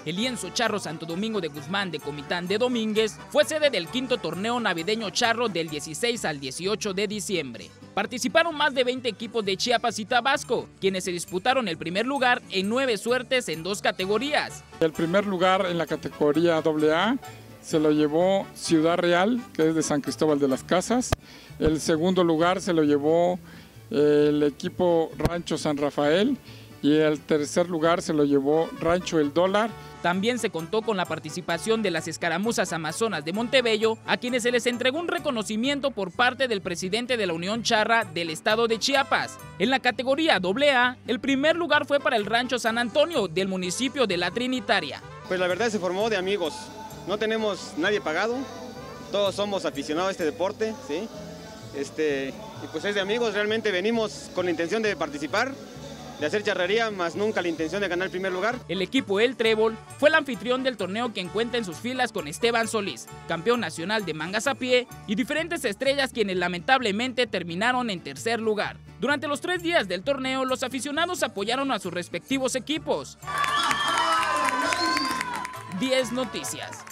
El lienzo charro Santo Domingo de Guzmán de Comitán de Domínguez fue sede del quinto torneo navideño charro del 16 al 18 de diciembre. Participaron más de 20 equipos de Chiapas y Tabasco, quienes se disputaron el primer lugar en 9 suertes en 2 categorías. El primer lugar en la categoría AA se lo llevó Ciudad Real, que es de San Cristóbal de las Casas. El segundo lugar se lo llevó el equipo Rancho San Rafael y el tercer lugar se lo llevó Rancho El Dólar. También se contó con la participación de las Escaramuzas Amazonas de Montebello, a quienes se les entregó un reconocimiento por parte del presidente de la Unión Charra del estado de Chiapas. En la categoría AA, el primer lugar fue para el Rancho San Antonio del municipio de La Trinitaria. Pues la verdad se formó de amigos, no tenemos nadie pagado, todos somos aficionados a este deporte, ¿sí? Y pues es de amigos, realmente venimos con la intención de participar, de hacer charrería, más nunca la intención de ganar el primer lugar. El equipo El Trébol fue el anfitrión del torneo, que cuenta en sus filas con Esteban Solís, campeón nacional de mangas a pie, y diferentes estrellas quienes lamentablemente terminaron en tercer lugar. Durante los 3 días del torneo, los aficionados apoyaron a sus respectivos equipos. 10 Noticias.